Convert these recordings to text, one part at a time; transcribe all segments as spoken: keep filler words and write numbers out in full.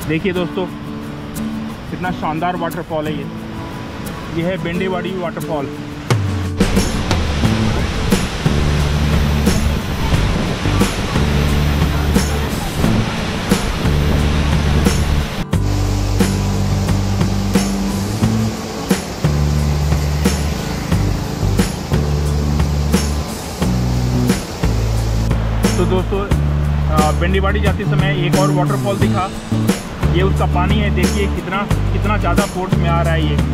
देखिए दोस्तों, कितना शानदार वाटरफॉल है ये ये है बेंडेवाड़ी वाटरफॉल। तो दोस्तों, बेंडेवाड़ी जाते समय एक और वाटरफॉल दिखा, ये उसका पानी है। देखिए कितना कितना ज़्यादा फोर्स में आ रहा है ये।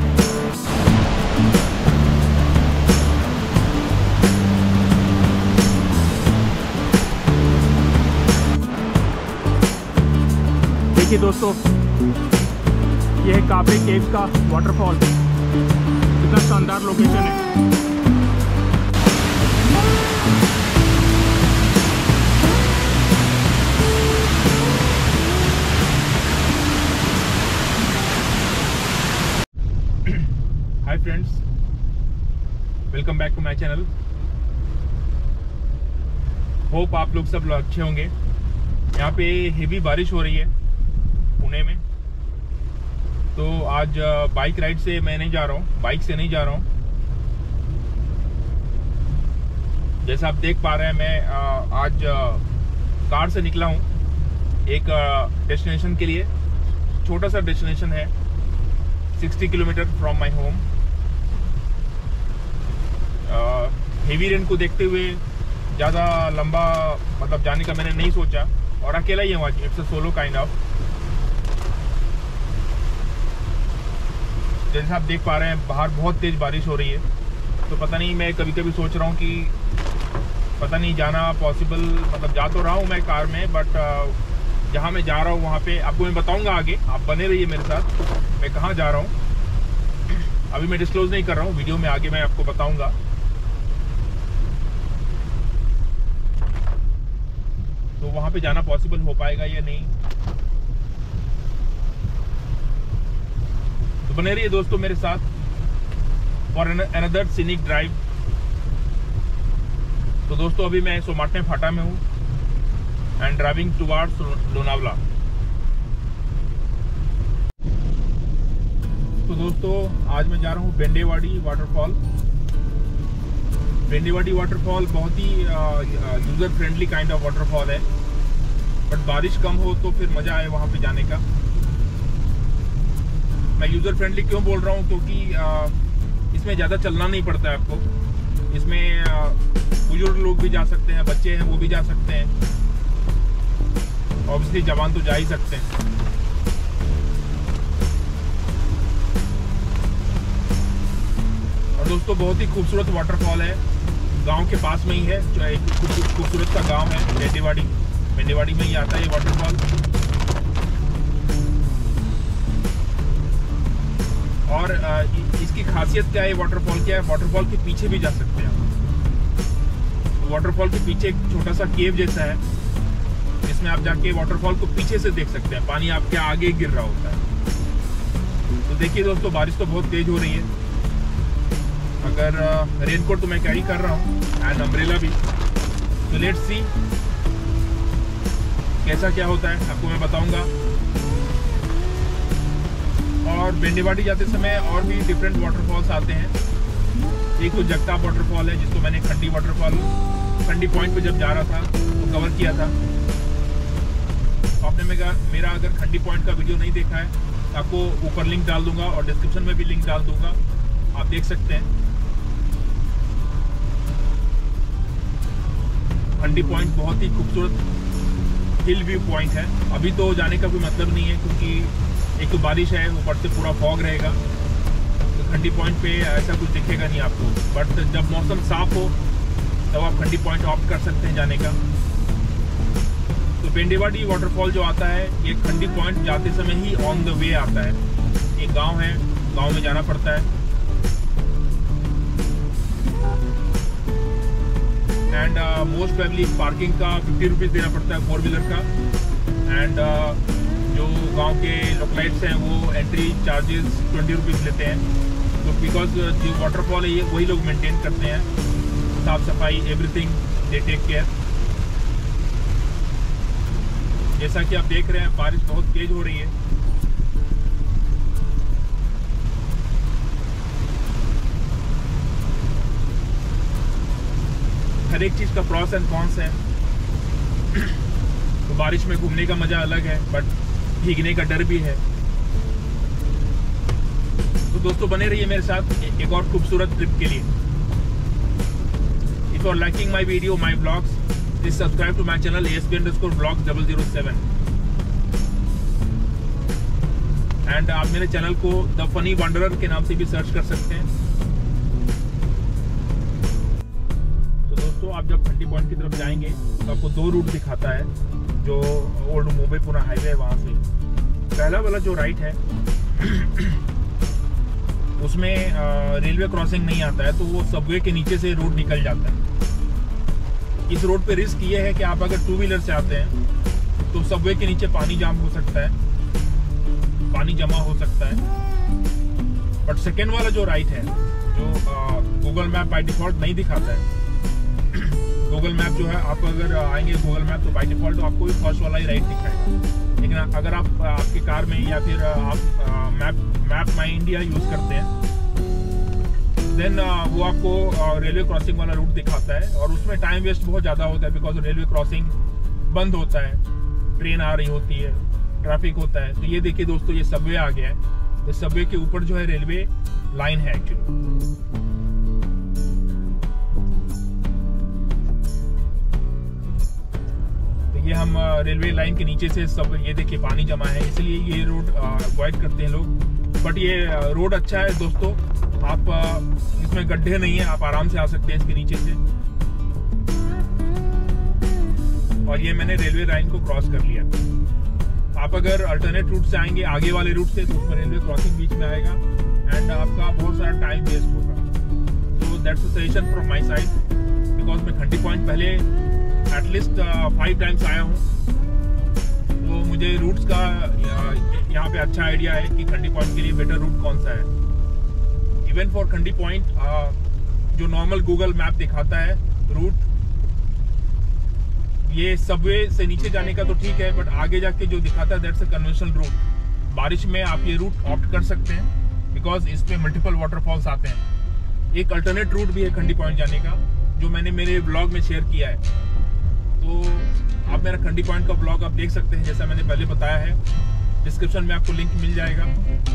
देखिए दोस्तों, ये है कापे केव्स का वाटरफॉल। कितना शानदार लोकेशन है। Hi friends, welcome back to my channel. Hope आप लोग सब लोग अच्छे होंगे। यहाँ पे हेवी बारिश हो रही है पुणे में, तो आज बाइक राइड से मैं नहीं जा रहा हूँ, बाइक से नहीं जा रहा हूँ। जैसा आप देख पा रहे हैं, मैं आज कार से निकला हूँ एक डेस्टिनेशन के लिए। छोटा सा डेस्टिनेशन है, साठ kilometre from my home. Heavy rain को देखते हुए ज़्यादा लंबा मतलब जाने का मैंने नहीं सोचा, और अकेला ही हूँ आज। It's a solo kind of. जैसे आप देख पा रहे हैं, बाहर बहुत तेज बारिश हो रही है, तो पता नहीं, मैं कभी कभी सोच रहा हूँ कि पता नहीं जाना पॉसिबल, मतलब जा तो रहा हूँ मैं कार में, बट जहाँ मैं जा रहा हूँ वहाँ पे आपको मैं बताऊँगा आगे। आप बने रहिए मेरे साथ, मैं कहाँ जा रहा हूँ अभी मैं डिस्क्लोज नहीं कर रहा हूँ, वीडियो में आगे मैं आपको बताऊँगा। तो वहाँ पे जाना पॉसिबल हो पाएगा या नहीं, तो बने रहिए दोस्तों मेरे साथ फॉर अनदर सीनिक ड्राइव। तो दोस्तों, अभी मैं सोमाटने फाटा में हूँ एंड ड्राइविंग टुवार्ड्स लोनावला। तो दोस्तों, आज मैं जा रहा हूँ बेंडेवाड़ी वाटरफॉल। बेंडेवाड़ी वाटरफॉल बहुत ही user friendly kind of waterfall है, बट बारिश कम हो तो फिर मज़ा आए वहाँ पे जाने का। मैं यूजर फ्रेंडली क्यों बोल रहा हूँ, क्योंकि आ, इसमें ज़्यादा चलना नहीं पड़ता है आपको। इसमें बुजुर्ग लोग भी जा सकते हैं, बच्चे हैं वो भी जा सकते हैं, ऑब्वियसली जवान तो जा ही सकते हैं। और दोस्तों, बहुत ही खूबसूरत वाटरफॉल है, गांव के पास में ही है। जो एक खूबसूरत सा गांव है बेंडेवाड़ी, बेंडेवाड़ी में ही आता है ये वाटरफॉल। और इसकी खासियत क्या है, वाटरफॉल क्या है, वाटरफॉल के पीछे भी जा सकते हैं आप। वाटरफॉल के पीछे एक छोटा सा केव जैसा है, जिसमें आप जाके वाटरफॉल को पीछे से देख सकते हैं। पानी आपके आगे गिर रहा होता है। तो देखिए दोस्तों, बारिश तो बहुत तेज हो रही है। अगर रेनकोट तो मैं कैरी कर रहा हूँ एंड अम्ब्रेला भी। तो लेट्स सी कैसा क्या होता है, आपको मैं बताऊंगा। और बेंडेवाड़ी जाते समय और भी डिफरेंट वाटरफॉल्स आते हैं। एक तो जगताप वाटरफॉल है, जिसको मैंने खंडी वाटरफॉल खंडी पॉइंट पे जब जा रहा था तो कवर किया था। आपने मेरा मेरा अगर खंडी पॉइंट का वीडियो नहीं देखा है, आपको ऊपर लिंक डाल दूंगा और डिस्क्रिप्शन में भी लिंक डाल दूंगा, आप देख सकते हैं। खंडी पॉइंट बहुत ही खूबसूरत हिल व्यू पॉइंट है। अभी तो जाने का कोई मतलब नहीं है, क्योंकि एक तो बारिश है, ऊपर से पूरा फॉग रहेगा, तो खंडी पॉइंट पे ऐसा कुछ दिखेगा नहीं आपको। बट जब मौसम साफ हो तब आप खंडी पॉइंट ऑप्ट कर सकते हैं जाने का। तो बेंडेवाड़ी वाटरफॉल जो आता है, ये खंडी पॉइंट जाते समय ही ऑन द वे आता है। एक गांव है, गांव में जाना पड़ता है। एंड मोस्ट प्रोबेबली पार्किंग का फिफ्टी रुपीज़ देना पड़ता है, फोर व्हीलर का। एंड uh, जो गांव के लोकलाइट्स हैं वो एंट्री चार्जेस ट्वेंटी रुपीज़ लेते हैं। तो बिकॉज जो वाटरफॉल है ये वही लोग मेंटेन करते हैं, साफ सफाई एवरीथिंग दे टेक केयर। जैसा कि आप देख रहे हैं, बारिश बहुत तेज हो रही है। हर एक चीज़ का प्रॉस एंड कॉन्स है। तो बारिश में घूमने का मज़ा अलग है, बट भीगने का डर भी है। तो दोस्तों बने रहिए मेरे साथ एक और खूबसूरत ट्रिप के लिए। If you are liking my video, my vlogs, please subscribe to my channel A S B underscore vlogs double zero seven. And आप मेरे चैनल को द फनी वंडरर के नाम से भी सर्च कर सकते हैं। तो दोस्तों आप जब खंडी पॉइंट की तरफ जाएंगे तो आपको दो रूट दिखाता है, जो ओल्ड मुंबई पुणे हाईवे है वहाँ से। पहला वाला जो राइट है उसमें रेलवे क्रॉसिंग नहीं आता है, तो वो सबवे के नीचे से रोड निकल जाता है। इस रोड पे रिस्क ये है कि आप अगर टू व्हीलर से आते हैं तो सबवे के नीचे पानी जाम हो सकता है, पानी जमा हो सकता है। बट सेकेंड वाला जो राइट है, जो गूगल मैप बाय डिफॉल्ट नहीं दिखाता है। गूगल मैप जो है, आप अगर आएंगे गूगल मैप तो बाय डिफॉल्ट तो आपको फर्स्ट वाला ही राइट दिखाएगा। लेकिन अगर आप आपके कार में या फिर आप map map my India use करते हैं, देन वो आपको रेलवे क्रॉसिंग वाला रूट दिखाता है। और उसमें टाइम वेस्ट बहुत ज़्यादा होता है, बिकॉज रेलवे क्रॉसिंग बंद होता है, ट्रेन आ रही होती है, ट्रैफिक होता है। तो ये देखिए दोस्तों, ये सबवे आ गया है। इस सबवे के ऊपर जो है रेलवे लाइन है एक्चुअली। तो ये हम रेलवे लाइन के नीचे से सब, ये देखिए पानी जमा है, इसलिए ये रोड अवॉइड करते हैं लोग। बट ये रोड अच्छा है दोस्तों, आप इसमें गड्ढे नहीं है, आप आराम से आ सकते हैं इसके नीचे से। और ये मैंने रेलवे लाइन को क्रॉस कर लिया। आप अगर अल्टरनेट रूट से आएंगे, आगे वाले रूट से, तो उसमें रेलवे क्रॉसिंग बीच में आएगा एंड आपका बहुत सारा टाइम वेस्ट होगा। तो that's a suggestion from my side, because मैं खंडी पॉइंट पहले एटलीस्ट फाइव टाइम्स आया हूँ, तो मुझे रूट्स का यहाँ पे अच्छा आइडिया है कि खंडी पॉइंट के लिए बेटर रूट कौन सा है। इवन फॉर खंडी पॉइंट जो नॉर्मल गूगल मैप दिखाता है रूट, ये सबवे से नीचे जाने का तो ठीक है, बट आगे जाके जो दिखाता है दैट्स अ कन्वेंशनल रूट। बारिश में आप ये रूट ऑप्ट कर सकते हैं, बिकॉज इस पे मल्टीपल वाटरफॉल्स आते हैं। एक अल्टरनेट रूट भी है खंडी पॉइंट जाने का, जो मैंने मेरे ब्लॉग में शेयर किया है। तो आप मेरा खंडी पॉइंट का ब्लॉग आप देख सकते हैं, जैसा मैंने पहले बताया है। डिस्क्रिप्शन में आपको लिंक मिल जाएगा।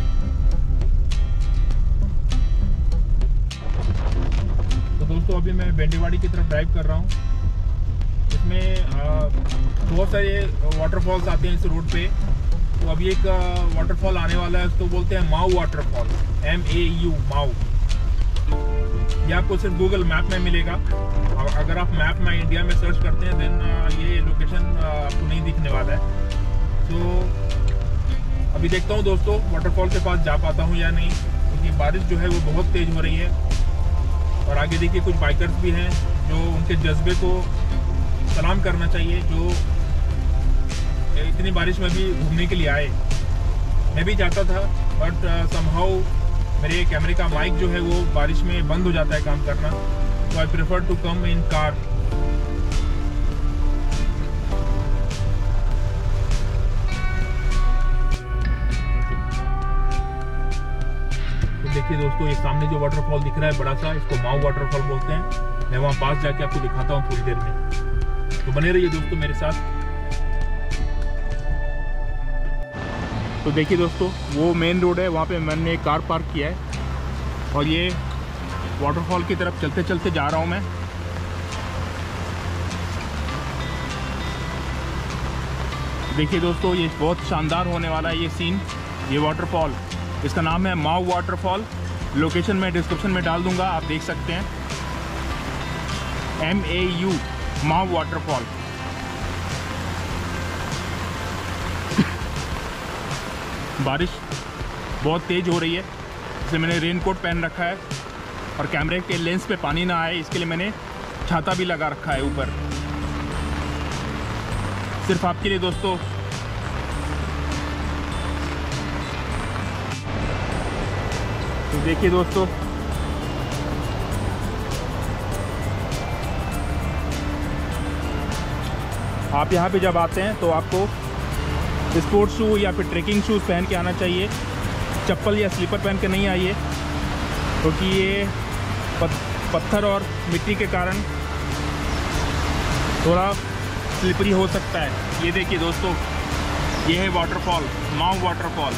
तो दोस्तों अभी मैं बेंडेवाड़ी की तरफ ड्राइव कर रहा हूँ। इसमें बहुत सारे वाटरफॉल्स आते हैं इस रोड पे। तो अभी एक वाटरफॉल आने वाला है, उसको बोलते हैं माऊ वाटरफॉल, एम ए यू माऊ। ये आपको सिर्फ गूगल मैप में मिलेगा। अगर आप मैप में इंडिया में सर्च करते हैं देन ये लोकेशन आपको नहीं दिखने वाला है। तो अभी देखता हूँ दोस्तों वाटरफॉल के पास जा पाता हूँ या नहीं, क्योंकि बारिश जो है वो बहुत तेज हो रही है। और आगे देखिए कुछ बाइकर्स भी हैं जो उनके जज्बे को सलाम करना चाहिए, जो इतनी बारिश में भी घूमने के लिए आए। मैं भी जाता था, बट समहाउ मेरे कैमरे का माइक जो है वो बारिश में बंद हो जाता है काम करना, तो I prefer to come in car. तो देखिए दोस्तों, ये सामने जो वाटरफॉल दिख रहा है बड़ा सा, इसको माऊ वाटरफॉल बोलते हैं। मैं वहाँ पास जाके आपको दिखाता हूँ थोड़ी देर में। तो बने रहिए दोस्तों मेरे साथ। तो देखिए दोस्तों, वो मेन रोड है, वहाँ पे मैंने एक कार पार्क किया है और ये वाटरफॉल की तरफ चलते चलते जा रहा हूँ मैं। देखिए दोस्तों, ये बहुत शानदार होने वाला है ये सीन। ये वाटरफॉल, इसका नाम है माऊ वाटरफॉल। लोकेशन मैं डिस्क्रिप्शन में डाल दूंगा, आप देख सकते हैं। M A U Mau waterfall. बारिश बहुत तेज़ हो रही है, इसलिए मैंने रेनकोट पहन रखा है और कैमरे के लेंस पे पानी ना आए इसके लिए मैंने छाता भी लगा रखा है ऊपर, सिर्फ आपके लिए दोस्तों। तो देखिए दोस्तों, आप यहाँ पे जब आते हैं तो आपको स्पोर्ट्स शू या फिर ट्रैकिंग शूज़ पहन के आना चाहिए। चप्पल या स्लीपर पहन के नहीं आइए, क्योंकि ये पत्थर और मिट्टी के कारण थोड़ा स्लिपरी हो सकता है। ये देखिए दोस्तों, ये है वाटरफॉल, माउ वाटरफॉल।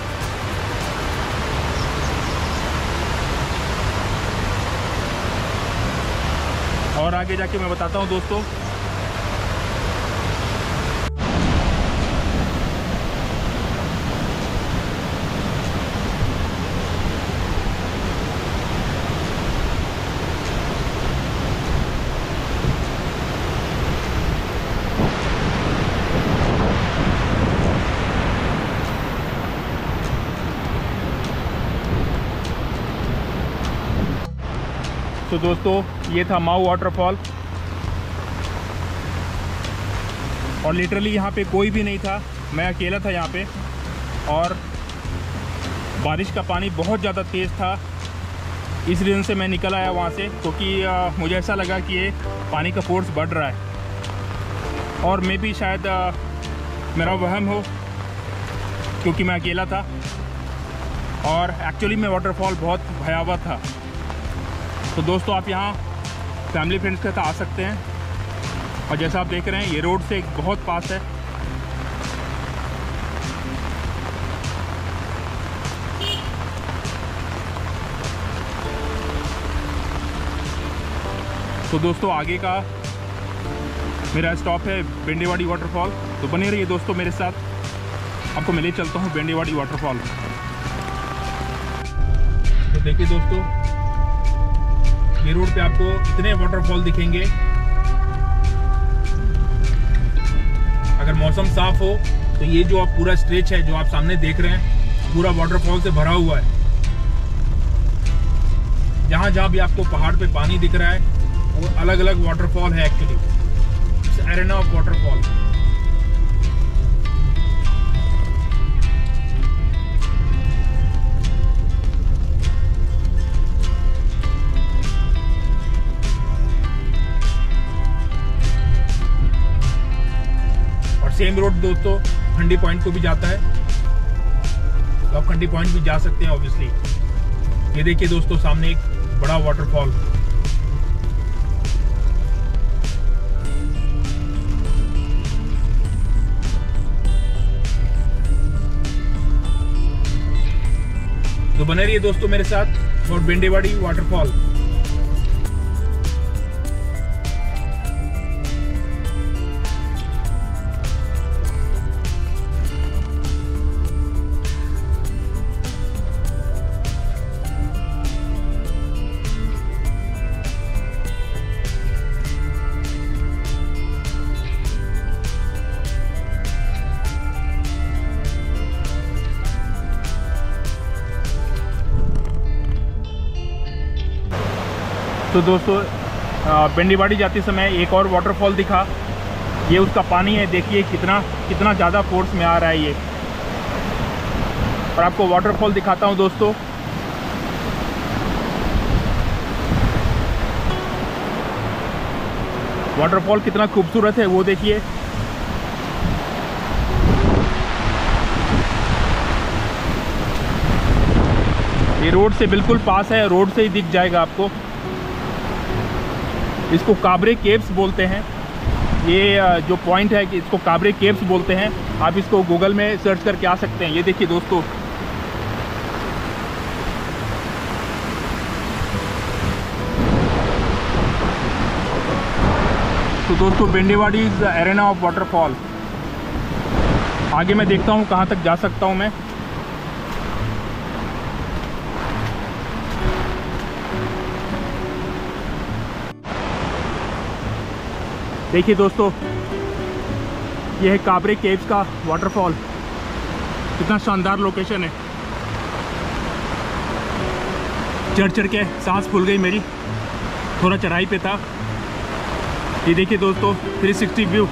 और आगे जाके मैं बताता हूँ दोस्तों। तो दोस्तों ये था माउ वाटरफॉल, और लिटरली यहाँ पे कोई भी नहीं था, मैं अकेला था यहाँ पे। और बारिश का पानी बहुत ज़्यादा तेज़ था, इस रीज़न से मैं निकल आया वहाँ से, क्योंकि मुझे ऐसा लगा कि ये पानी का फोर्स बढ़ रहा है। और मे भी शायद आ, मेरा वहम हो, क्योंकि मैं अकेला था। और एक्चुअली में वाटरफॉल बहुत भयावह था। तो दोस्तों आप यहाँ फैमिली फ्रेंड्स के साथ आ सकते हैं। और जैसा आप देख रहे हैं, ये रोड से एक बहुत पास है। तो दोस्तों आगे का मेरा स्टॉप है बेंडेवाड़ी वाटरफॉल। तो बने रहिए दोस्तों मेरे साथ, आपको मैं ले चलता हूँ बेंडेवाड़ी वाटरफॉल। तो देखिए दोस्तों, ये रोड पे आपको इतने वाटरफॉल दिखेंगे। अगर मौसम साफ हो तो ये जो आप पूरा स्ट्रेच है जो आप सामने देख रहे हैं, पूरा वाटरफॉल से भरा हुआ है। जहां जहां भी आपको पहाड़ पे पानी दिख रहा है, वो अलग अलग वाटरफॉल है। Actually it's arena of waterfall. Same road दोस्तों खंडी पॉइंट को भी जाता है, तो आप खंडी पॉइंट भी जा सकते हैं ऑब्वियसली। ये देखिए दोस्तों, सामने एक बड़ा वाटरफॉल। तो बने रहिए दोस्तों मेरे साथ और बेंडेवाड़ी वाटरफॉल। तो दोस्तों बेंडेवाड़ी जाते समय एक और वाटरफॉल दिखा। ये उसका पानी है, देखिए कितना कितना ज़्यादा फोर्स में आ रहा है ये। और आपको वाटरफॉल दिखाता हूँ दोस्तों। वाटरफॉल कितना खूबसूरत है वो देखिए। ये रोड से बिल्कुल पास है, रोड से ही दिख जाएगा आपको। इसको काबरे केव्स बोलते हैं। ये जो पॉइंट है कि इसको काबरे केव्स बोलते हैं। आप इसको गूगल में सर्च करके आ सकते हैं। ये देखिए दोस्तों, तो दोस्तों Bendewadi is the arena of waterfall. आगे मैं देखता हूँ कहाँ तक जा सकता हूँ मैं। देखिए दोस्तों, यह है काबरे केव्स का वाटरफॉल। कितना शानदार लोकेशन है। चढ़ चढ़ के सांस फूल गई मेरी, थोड़ा चढ़ाई पे था। ये देखिए दोस्तों थ्री सिक्सटी व्यू।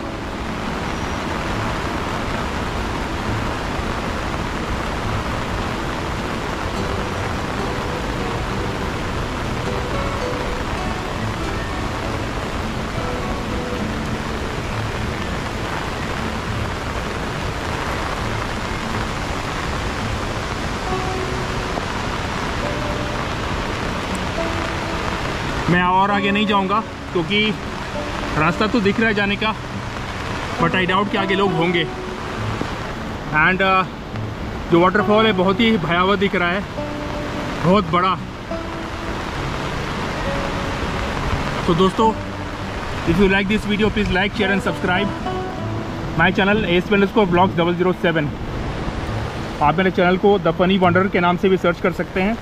मैं और आगे नहीं जाऊंगा क्योंकि रास्ता तो दिख रहा है जाने का, बट आई डाउट कि आगे लोग होंगे। एंड uh, जो वाटरफॉल है बहुत ही भयावह दिख रहा है, बहुत बड़ा। तो दोस्तों, if you like this video please like share and subscribe my channel S पेंडस को ब्लॉग्स डबल ज़ीरो सेवन। आप मेरे चैनल को द फनी वंडर के नाम से भी सर्च कर सकते हैं।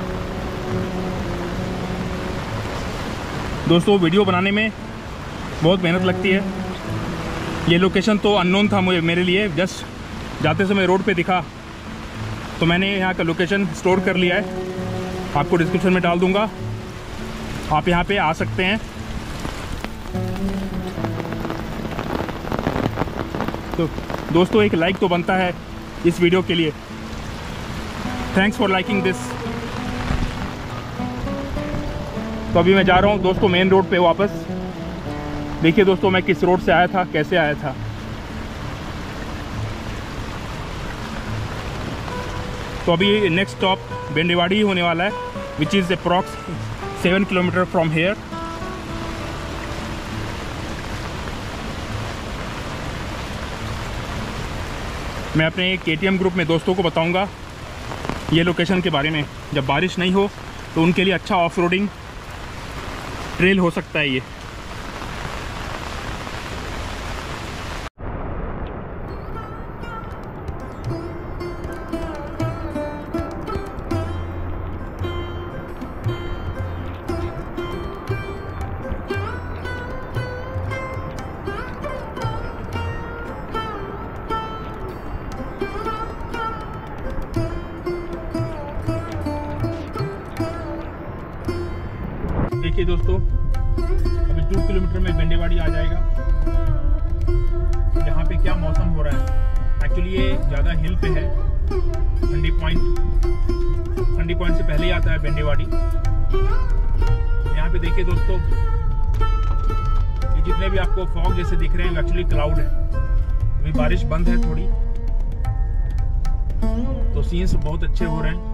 दोस्तों, वीडियो बनाने में बहुत मेहनत लगती है। ये लोकेशन तो अननोन था मुझे मेरे लिए, जस्ट जाते समय रोड पे दिखा तो मैंने यहाँ का लोकेशन स्टोर कर लिया है। आपको डिस्क्रिप्शन में डाल दूँगा, आप यहाँ पे आ सकते हैं। तो दोस्तों, एक लाइक तो बनता है इस वीडियो के लिए। Thanks for liking this. तो अभी मैं जा रहा हूँ दोस्तों मेन रोड पे वापस। देखिए दोस्तों, मैं किस रोड से आया था, कैसे आया था। तो अभी नेक्स्ट स्टॉप बेंडेवाड़ी ही होने वाला है, which is approx seven kilometre from here. मैं अपने के टी एम ग्रुप में दोस्तों को बताऊंगा ये लोकेशन के बारे में। जब बारिश नहीं हो तो उनके लिए अच्छा ऑफ रोडिंग ट्रेल हो सकता है ये। देखिए दोस्तों, अभी टू किलोमीटर में बेंडेवाड़ी आ जाएगा। यहाँ पे क्या मौसम हो रहा है, एक्चुअली ये ज़्यादा हिल पे है। खंडी पॉइंट खंडी पॉइंट से पहले ही आता है बेंडेवाड़ी। यहाँ पे देखिए दोस्तों, ये जितने भी आपको फॉग जैसे दिख रहे हैं एक्चुअली क्लाउड है। अभी बारिश बंद है थोड़ी, तो सीन्स बहुत अच्छे हो रहे हैं।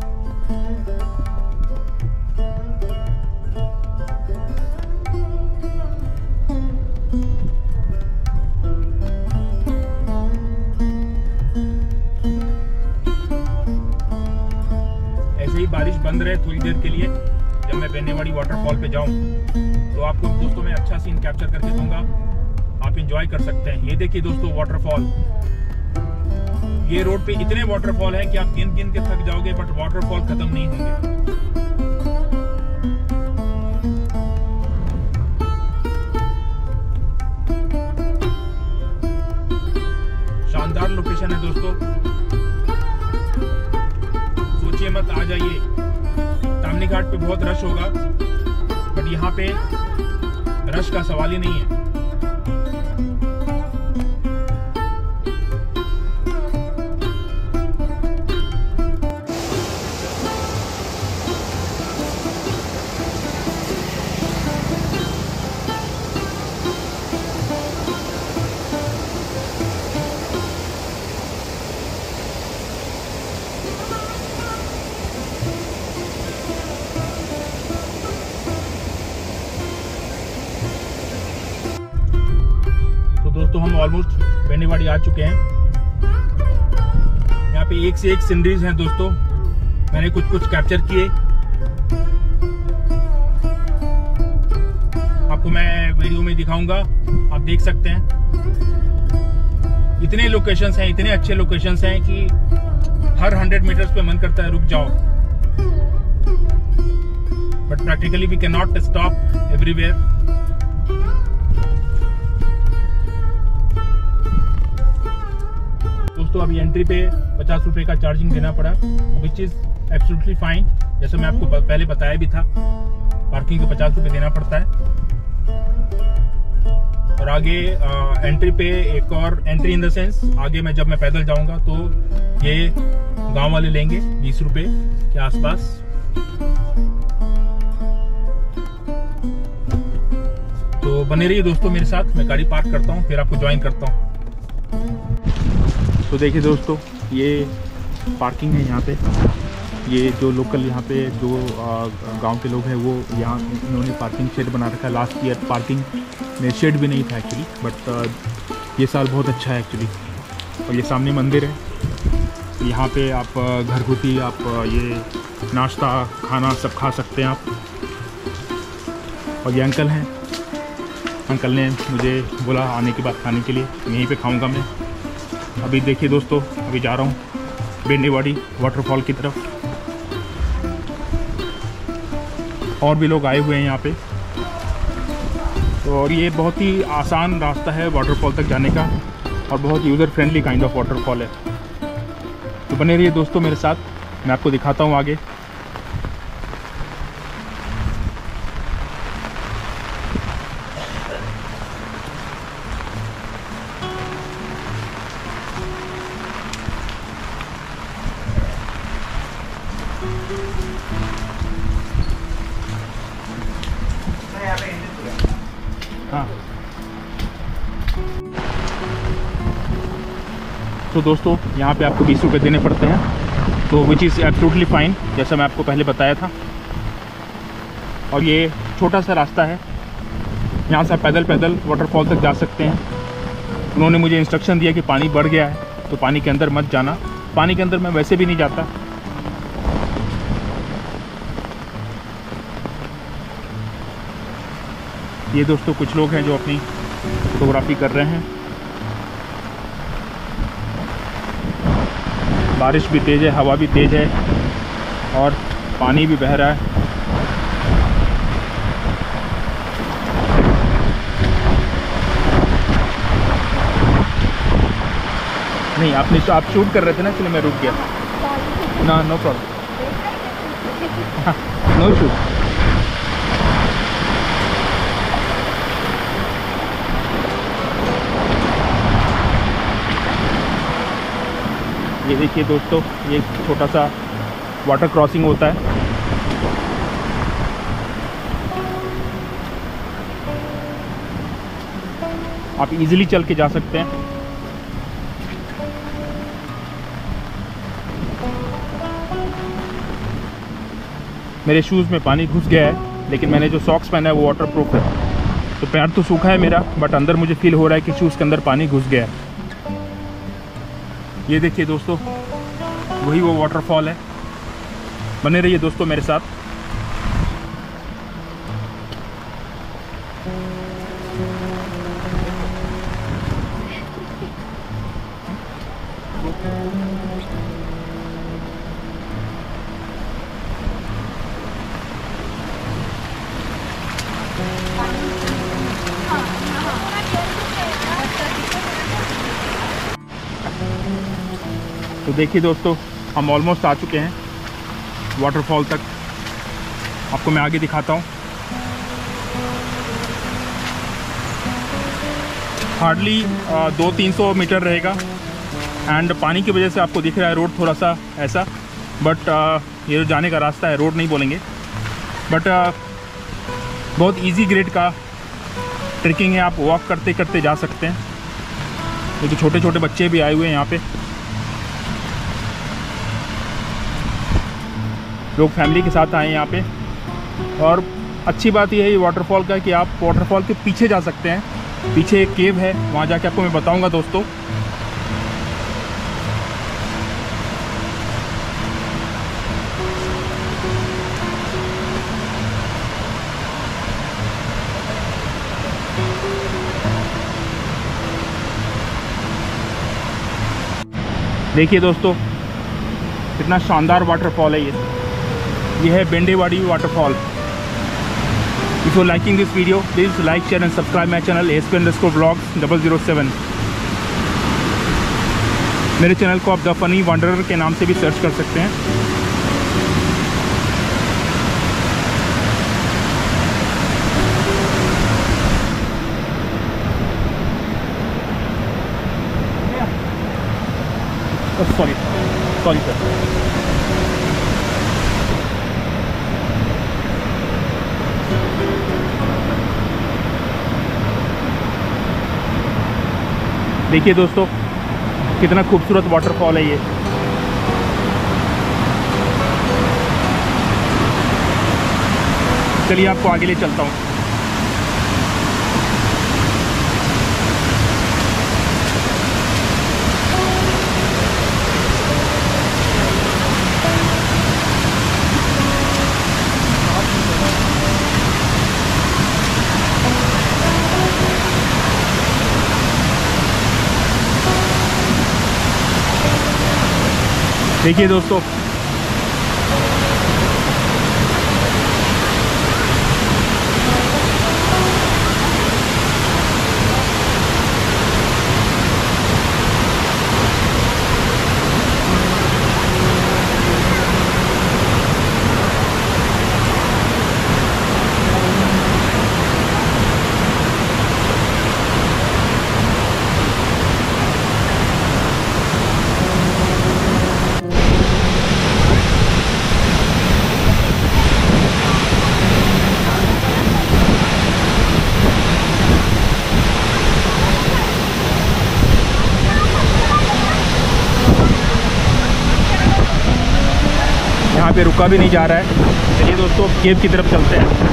बारिश बंद रहे थोड़ी देर के लिए, जब मैं बेंडेवाड़ी वाटरफॉल पे जाऊं तो आपको दोस्तों मैं अच्छा सीन कैप्चर करके दूंगा, आप एंजॉय कर सकते हैं। ये देखिए दोस्तों वाटरफॉल, ये रोड पे इतने वाटरफॉल है कि आप गिन गिन के थक जाओगे, बट वाटरफॉल खत्म नहीं होंगे। शानदार लोकेशन है दोस्तों, सोचिए मत, आ जाइए। तामनी घाट पे बहुत रश होगा, बट यहाँ पे रश का सवाल ही नहीं है। दोस्तों, हम ऑलमोस्ट बेंडेवाड़ी आ चुके हैं। यहाँ पे एक से एक सीनरीज हैं दोस्तों, मैंने कुछ कुछ कैप्चर किए, आपको मैं वीडियो में दिखाऊंगा, आप देख सकते हैं। इतने लोकेशंस हैं, इतने अच्छे लोकेशंस हैं कि हर हंड्रेड मीटर्स पे मन करता है रुक जाओ, but practically we can not stop everywhere. दोस्तों, अभी एंट्री पे पचास रुपए का चार्जिंग देना पड़ा, विच इज एब्सोल्युटली फाइन। जैसे मैं आपको पहले बताया भी था, पार्किंग के पचास रुपए देना पड़ता है। और आगे आ, एंट्री पे एक और एंट्री इन द सेंस, आगे मैं जब मैं पैदल जाऊंगा तो ये गांव वाले लेंगे बीस रुपए के आसपास। तो बने रहिए दोस्तों मेरे साथ, मैं गाड़ी पार्क करता हूँ फिर आपको ज्वाइन करता हूँ। तो देखिए दोस्तों, ये पार्किंग है यहाँ पे। ये जो लोकल यहाँ पे जो गांव के लोग हैं वो यहाँ इन्होंने पार्किंग शेड बना रखा है। लास्ट ईयर पार्किंग मेरे शेड भी नहीं था एक्चुअली, बट ये साल बहुत अच्छा है एक्चुअली। और ये सामने मंदिर है, यहाँ पे आप घरगुती आप ये नाश्ता खाना सब खा सकते हैं आप। और ये अंकल हैं, अंकल ने मुझे बोला आने के बाद खाने के लिए, यहीं पे खाऊंगा मैं। अभी देखिए दोस्तों, अभी जा रहा हूँ बेंडेवाड़ी वाटरफॉल की तरफ। और भी लोग आए हुए हैं यहाँ पे। तो और ये बहुत ही आसान रास्ता है वाटरफॉल तक जाने का, और बहुत user friendly kind of waterfall है। तो बने रहिए दोस्तों मेरे साथ, मैं आपको दिखाता हूँ आगे। हाँ तो दोस्तों, यहाँ पे आपको बीस रुपये देने पड़ते हैं, तो विच इज़ एब्सोल्युटली फ़ाइन, जैसा मैं आपको पहले बताया था। और ये छोटा सा रास्ता है, यहाँ से आप पैदल पैदल वाटरफॉल तक जा सकते हैं। उन्होंने मुझे इंस्ट्रक्शन दिया कि पानी बढ़ गया है तो पानी के अंदर मत जाना। पानी के अंदर मैं वैसे भी नहीं जाता। ये दोस्तों कुछ लोग हैं जो अपनी फोटोग्राफी कर रहे हैं। बारिश भी तेज़ है, हवा भी तेज़ है, और पानी भी बह रहा है। नहीं, आपने आप शूट कर रहे थे ना, इसलिए मैं रुक गया। ना नो प्रॉब्लम, नो शूट। ये देखिए दोस्तों, ये छोटा सा वाटर क्रॉसिंग होता है। आप इजीली चल के जा सकते हैं। मेरे शूज़ में पानी घुस गया है, लेकिन मैंने जो सॉक्स पहना है वो वाटर प्रूफ है, तो पैर तो सूखा है मेरा, बट अंदर मुझे फील हो रहा है कि शूज़ के अंदर पानी घुस गया है। ये देखिए दोस्तों, वही वो वाटरफॉल है। बने रहिए दोस्तों मेरे साथ। तो देखिए दोस्तों, हम ऑलमोस्ट आ चुके हैं वाटरफॉल तक। आपको मैं आगे दिखाता हूँ। हार्डली दो तीन सौ मीटर रहेगा, एंड पानी की वजह से आपको दिख रहा है रोड थोड़ा सा ऐसा, बट ये जो जाने का रास्ता है, रोड नहीं बोलेंगे, बट बहुत इजी ग्रेड का ट्रेकिंग है। आप वॉक करते करते जा सकते हैं, क्योंकि तो छोटे छोटे बच्चे भी आए हुए हैं यहाँ पे। लोग फैमिली के साथ आए हैं यहाँ पे। और अच्छी बात यह है वाटरफॉल का कि आप वाटरफॉल के पीछे जा सकते हैं। पीछे एक केव है, वहाँ जाके आपको मैं बताऊँगा दोस्तों। देखिए दोस्तों, कितना शानदार वाटरफॉल है ये। ये है Bendewadi waterfall. If you liking this video, please like share and subscribe my channel S P underscore vlogs double zero seven. मेरे चैनल को आप द फनी वंडरर के नाम से भी सर्च कर सकते हैं। Sorry sorry sir. देखिए दोस्तों, कितना खूबसूरत वाटरफॉल है ये। चलिए आपको आगे ले चलता हूँ। देखिए दोस्तों, यहाँ पे रुका भी नहीं जा रहा है। चलिए दोस्तों, केव की तरफ चलते हैं।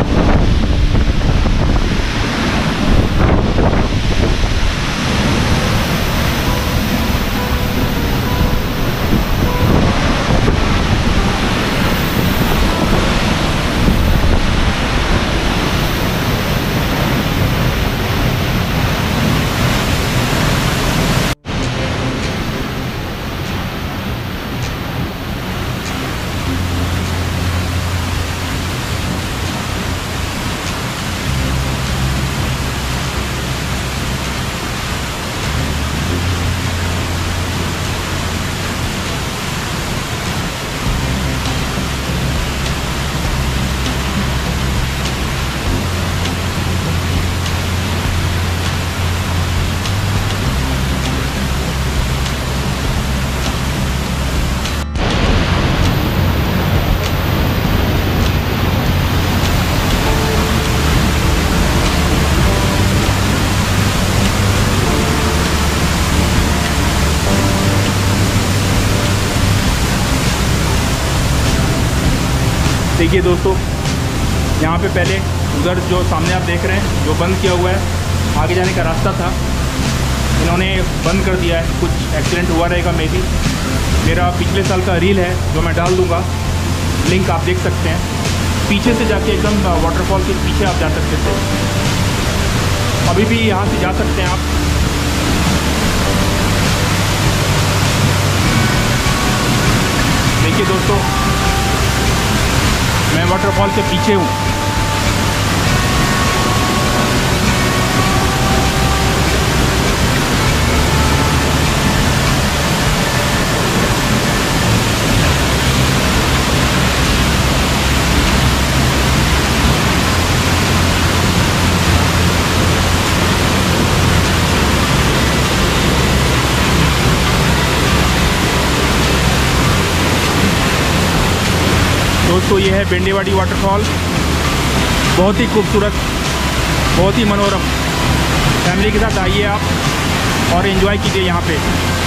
देखिए दोस्तों, यहाँ पे पहले उधर जो सामने आप देख रहे हैं जो बंद किया हुआ है, आगे जाने का रास्ता था, इन्होंने बंद कर दिया है। कुछ एक्सीडेंट हुआ रहेगा मे बी। मेरा पिछले साल का रील है जो मैं डाल दूँगा, लिंक आप देख सकते हैं। पीछे से जाके एकदम वाटरफॉल के पीछे आप जा सकते थे, अभी भी यहाँ से जा सकते हैं आप। देखिए दोस्तों, मैं वाटरफॉल के पीछे हूँ। दोस्तों, ये है बेंडेवाड़ी वाटरफॉल। बहुत ही खूबसूरत, बहुत ही मनोरम। फैमिली के साथ आइए आप और एंजॉय कीजिए यहाँ पे।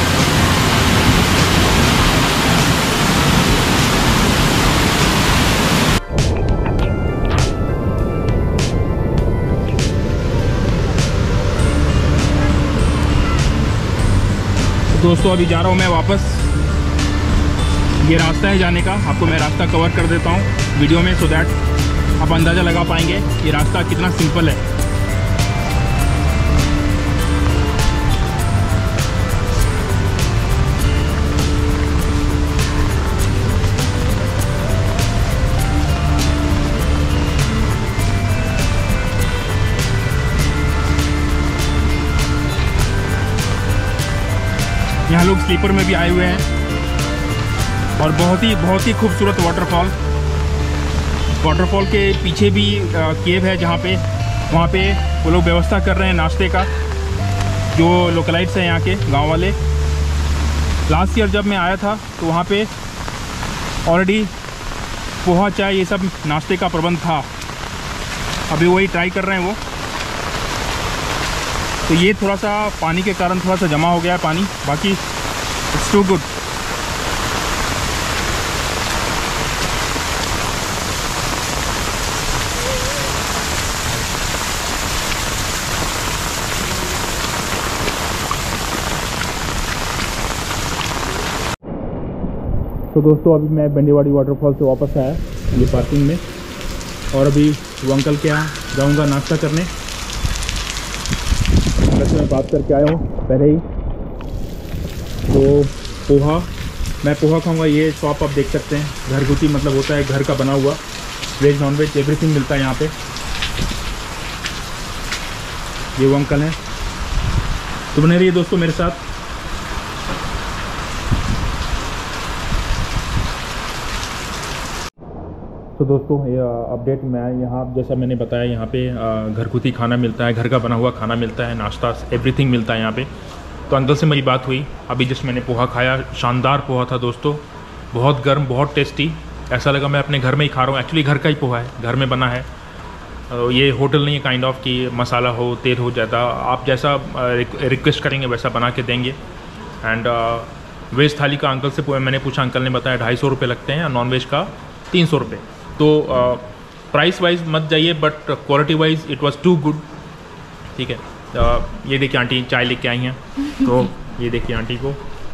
दोस्तों, अभी जा रहा हूँ मैं वापस। ये रास्ता है जाने का, आपको मैं रास्ता कवर कर देता हूँ वीडियो में, सो दैट आप अंदाज़ा लगा पाएंगे ये रास्ता कितना सिंपल है। यहाँ लोग स्लीपर में भी आए हुए हैं और बहुत ही बहुत ही खूबसूरत वाटरफॉल। वाटरफॉल के पीछे भी केव है जहाँ पे वहाँ पे वो लोग व्यवस्था कर रहे हैं नाश्ते का, जो लोकलाइट्स हैं यहाँ के गांव वाले। लास्ट ईयर जब मैं आया था तो वहाँ पे ऑलरेडी पोहा चाय ये सब नाश्ते का प्रबंध था, अभी वही ट्राई कर रहे हैं वो। तो ये थोड़ा सा पानी के कारण थोड़ा सा जमा हो गया है पानी, बाकी इट्स टू गुड। तो दोस्तों, अभी मैं बेंडेवाड़ी वाटरफॉल से वापस आया ये पार्किंग में, और अभी वो अंकल के यहाँ जाऊँगा नाश्ता करने। वैसे मैं बात करके आया हूँ पहले ही, तो पोहा मैं पोहा खाऊंगा। ये शॉप आप देख सकते हैं, घरगुती मतलब होता है घर का बना हुआ, वेज नॉन वेज एवरीथिंग मिलता है यहाँ पे। ये वो अंकल हैं, तो बने रहिए दोस्तों मेरे साथ। तो दोस्तों ये अपडेट मैं यहाँ, जैसा मैंने बताया, यहाँ पे घरगुती खाना मिलता है, घर का बना हुआ खाना मिलता है, नाश्ता एवरीथिंग मिलता है यहाँ पे। तो अंकल से मेरी बात हुई, अभी जस्ट मैंने पोहा खाया, शानदार पोहा था दोस्तों, बहुत गर्म, बहुत टेस्टी, ऐसा लगा मैं अपने घर में ही खा रहा हूँ। एक्चुअली घर का ही पोहा है, घर में बना है, ये होटल नहीं है काइंड ऑफ कि मसाला हो, तेल हो ज़्यादा, आप जैसा रिक्वेस्ट करेंगे वैसा बना के देंगे। एंड वेज थाली का अंकल से मैंने पूछा, अंकल ने बताया ढाई सौ रुपये लगते हैं, और नॉन वेज का तीन सौ रुपये। तो प्राइस वाइज मत जाइए, but quality wise it was too good. ठीक है, uh, ये देखिए आंटी चाय लेके आई हैं, तो ये देखिए आंटी को,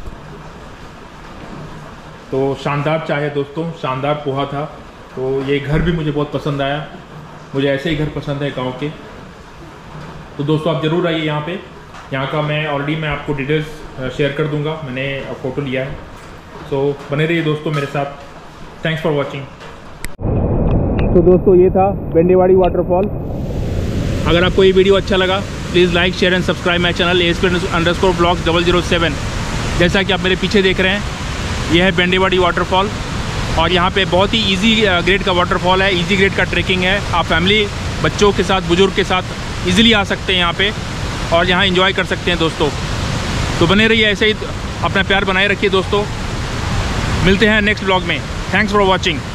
तो शानदार चाय है दोस्तों, शानदार पोहा था। तो ये घर भी मुझे बहुत पसंद आया, मुझे ऐसे ही घर पसंद है गांव के। तो दोस्तों आप ज़रूर आइए यहाँ पे, यहाँ का मैं ऑलरेडी मैं आपको डिटेल्स शेयर कर दूँगा, मैंने फ़ोटो लिया है। सो so, बने रहिए दोस्तों मेरे साथ। Thanks for watching. तो दोस्तों ये था बेंडेवाड़ी वाटरफॉल। अगर आपको ये वीडियो अच्छा लगा please like share and subscribe my channel A S P underscore blogs double zero seven. जैसा कि आप मेरे पीछे देख रहे हैं, यह है बेंडेवाड़ी वाटरफॉल, और यहाँ पे बहुत ही इजी ग्रेड का वाटरफॉल है, इजी ग्रेड का ट्रैकिंग है। आप फैमिली, बच्चों के साथ, बुजुर्ग के साथ इजीली आ सकते हैं यहाँ पे, और यहाँ एंजॉय कर सकते हैं दोस्तों। तो बने रहिए ऐसे ही, अपना प्यार बनाए रखिए दोस्तों। मिलते हैं नेक्स्ट ब्लॉग में। Thanks for watching.